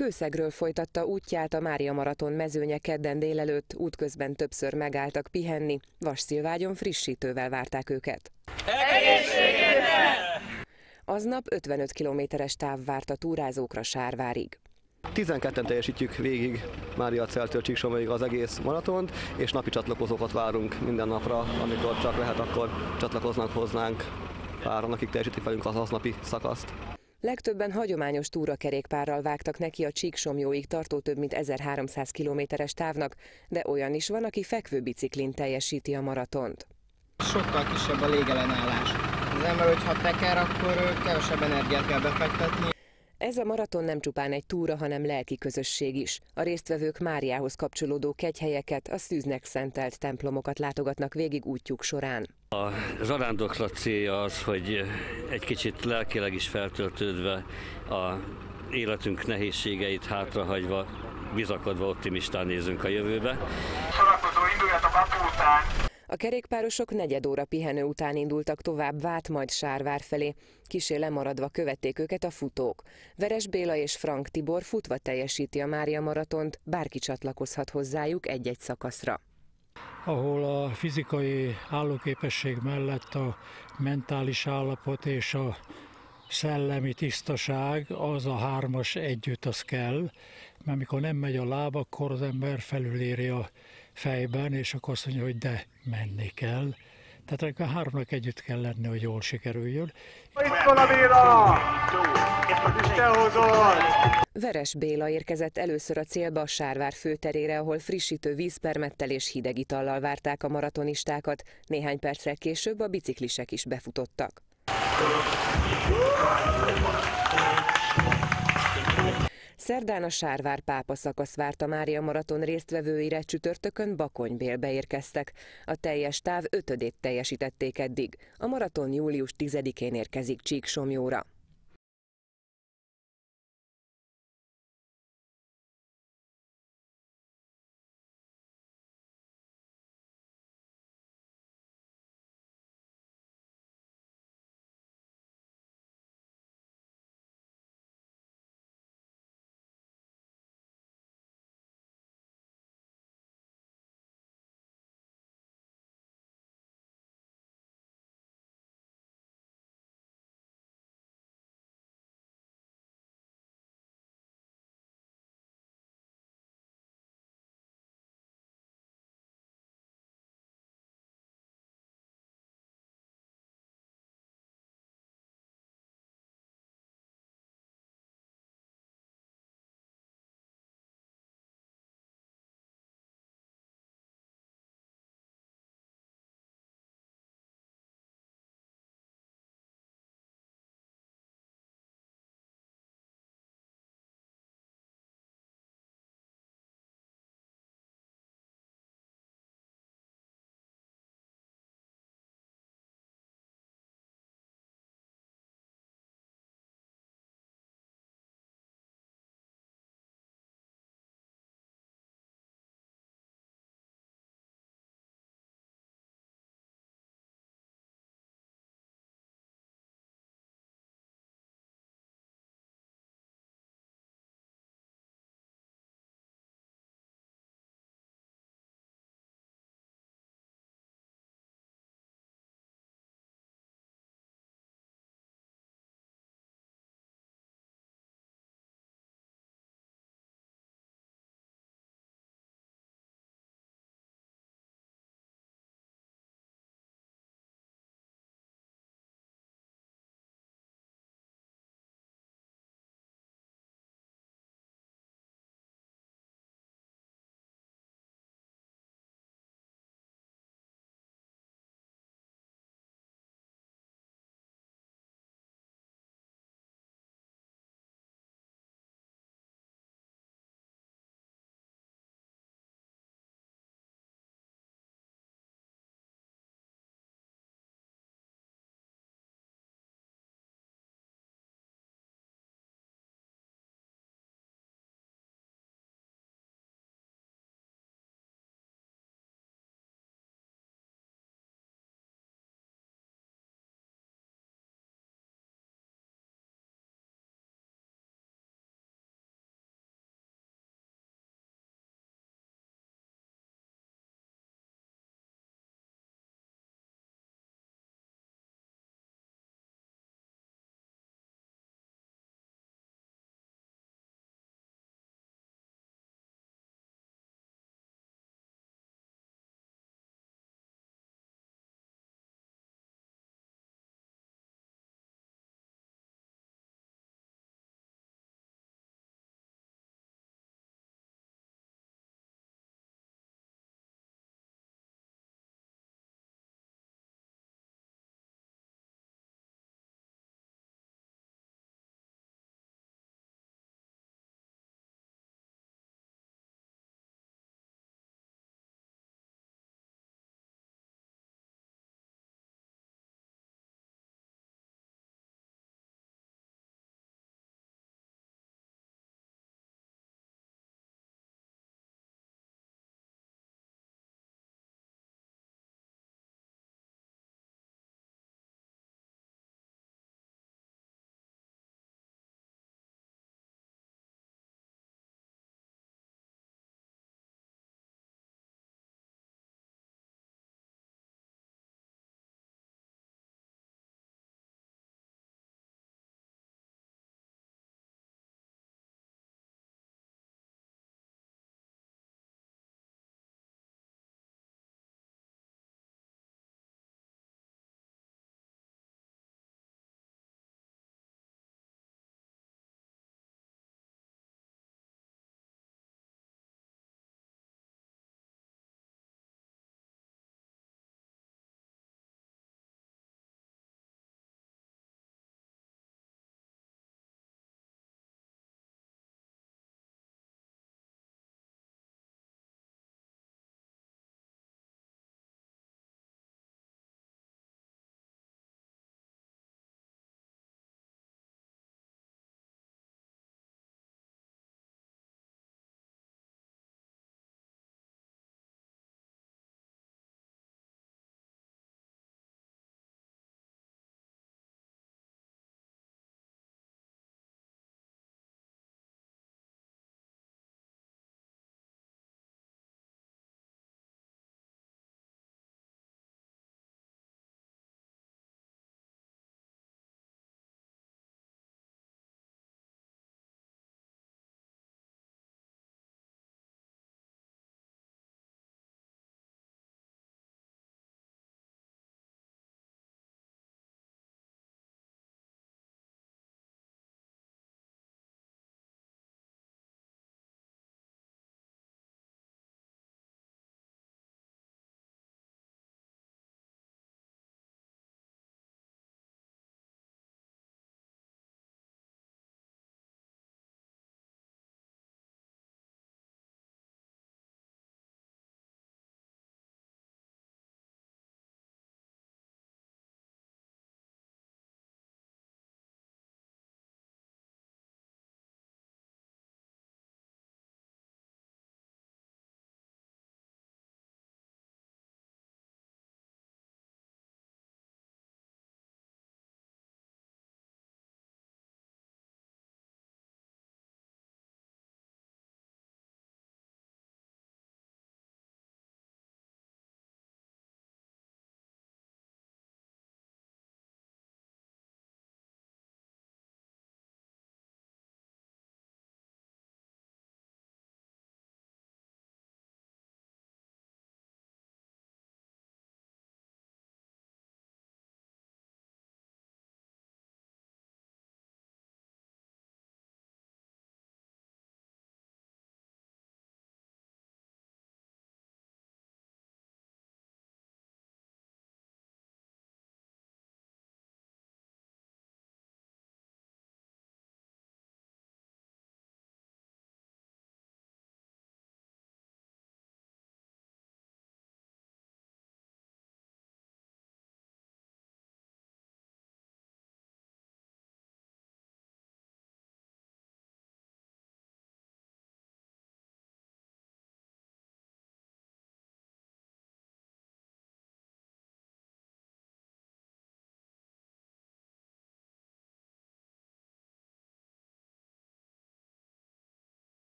Kőszegről folytatta útját a Mária Maraton mezőnye kedden délelőtt, útközben többször megálltak pihenni, vassziilvágyon frissítővel várták őket. Egészségedre! Aznap 55 kilométeres táv várt a túrázókra Sárvárig. 12-en teljesítjük végig Máriaceltől Csíksomlyóig az egész maratont, és napi csatlakozókat várunk minden napra, amikor csak lehet, akkor csatlakoznak hozzánk páran, akik teljesítik velünk az aznapi szakaszt. Legtöbben hagyományos túrakerékpárral vágtak neki a Csíksomlyóig tartó több mint 1300 kilométeres távnak, de olyan is van, aki fekvőbiciklin teljesíti a maratont. Sokkal kisebb a légellenállás. Az ember, hogyha teker, akkor kevesebb energiát kell befektetni. Ez a maraton nem csupán egy túra, hanem lelki közösség is. A résztvevők Máriához kapcsolódó kegyhelyeket, a szűznek szentelt templomokat látogatnak végig útjuk során. A zarándoklat célja az, hogy egy kicsit lelkileg is feltöltődve, a életünk nehézségeit hátrahagyva, bizakodva, optimistán nézünk a jövőbe. Sorakozó, induljatok apu után! A kerékpárosok negyed óra pihenő után indultak tovább Vát, majd Sárvár felé. Kissé lemaradva követték őket a futók. Veres Béla és Frank Tibor futva teljesíti a Mária maratont, bárki csatlakozhat hozzájuk egy-egy szakaszra. Ahol a fizikai állóképesség mellett a mentális állapot és a szellemi tisztaság, az a hármas együtt az kell, mert amikor nem megy a láb, akkor az ember felüléri a fejben, és akkor azt mondja, hogy de menni kell. Tehát a háromnak együtt kell lenni, hogy jól sikerüljön. Itt van a Béla! Te hozol! Veres Béla érkezett először a célba, a Sárvár főterére, ahol frissítő vízpermettel és hideg itallal várták a maratonistákat. Néhány perccel később a biciklisek is befutottak. Szerdán a Sárvár-Pápa szakasz várta Mária maraton résztvevőire, csütörtökön Bakonybélbe érkeztek. A teljes táv 5-ödét teljesítették eddig. A maraton július 10-én érkezik Csíksomlyóra.